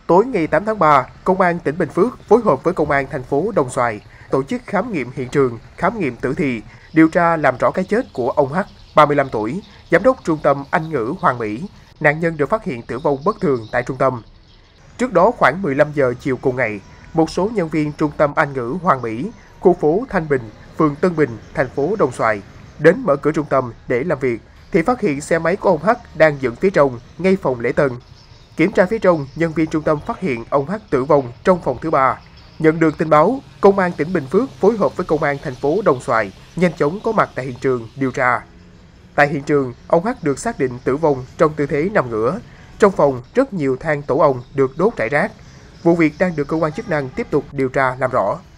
Tối ngày 8 tháng 3, Công an tỉnh Bình Phước phối hợp với Công an thành phố Đồng Xoài tổ chức khám nghiệm hiện trường, khám nghiệm tử thi, điều tra làm rõ cái chết của ông H, 35 tuổi, giám đốc trung tâm Anh ngữ Hoàng Mỹ. Nạn nhân được phát hiện tử vong bất thường tại trung tâm. Trước đó khoảng 15 giờ chiều cùng ngày, một số nhân viên trung tâm Anh ngữ Hoàng Mỹ, khu phố Thanh Bình, phường Tân Bình, thành phố Đồng Xoài đến mở cửa trung tâm để làm việc thì phát hiện xe máy của ông H đang dựng phía trong, ngay phòng lễ tân. Kiểm tra phía trong, nhân viên trung tâm phát hiện ông H tử vong trong phòng thứ 3. Nhận được tin báo, Công an tỉnh Bình Phước phối hợp với Công an thành phố Đồng Xoài nhanh chóng có mặt tại hiện trường điều tra. Tại hiện trường, ông H được xác định tử vong trong tư thế nằm ngửa. Trong phòng, rất nhiều than tổ ong được đốt rải rác. Vụ việc đang được cơ quan chức năng tiếp tục điều tra làm rõ.